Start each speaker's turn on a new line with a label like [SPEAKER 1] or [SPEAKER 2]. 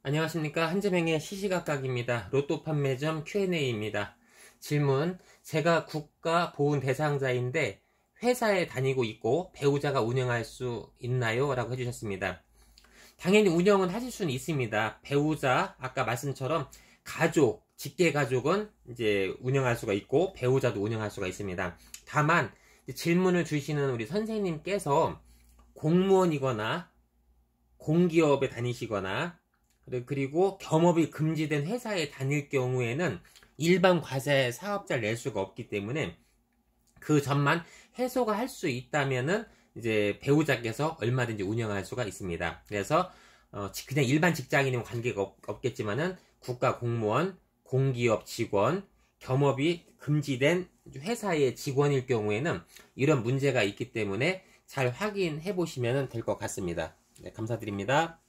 [SPEAKER 1] 안녕하십니까. 한재명의 시시각각입니다. 로또 판매점 Q&A입니다. 질문: 제가 국가 보훈 대상자인데 회사에 다니고 있고 배우자가 운영할 수 있나요? 라고 해주셨습니다. 당연히 운영은 하실 수는 있습니다. 배우자, 아까 말씀처럼 가족, 직계 가족은 이제 운영할 수가 있고 배우자도 운영할 수가 있습니다. 다만 질문을 주시는 우리 선생님께서 공무원이거나 공기업에 다니시거나 그리고 겸업이 금지된 회사에 다닐 경우에는 일반 과세 사업자를 낼 수가 없기 때문에 그 점만 해소가 할 수 있다면은 이제 배우자께서 얼마든지 운영할 수가 있습니다. 그래서 그냥 일반 직장인이면 관계가 없겠지만은 국가 공무원, 공기업 직원, 겸업이 금지된 회사의 직원일 경우에는 이런 문제가 있기 때문에 잘 확인해 보시면 될 것 같습니다. 네, 감사드립니다.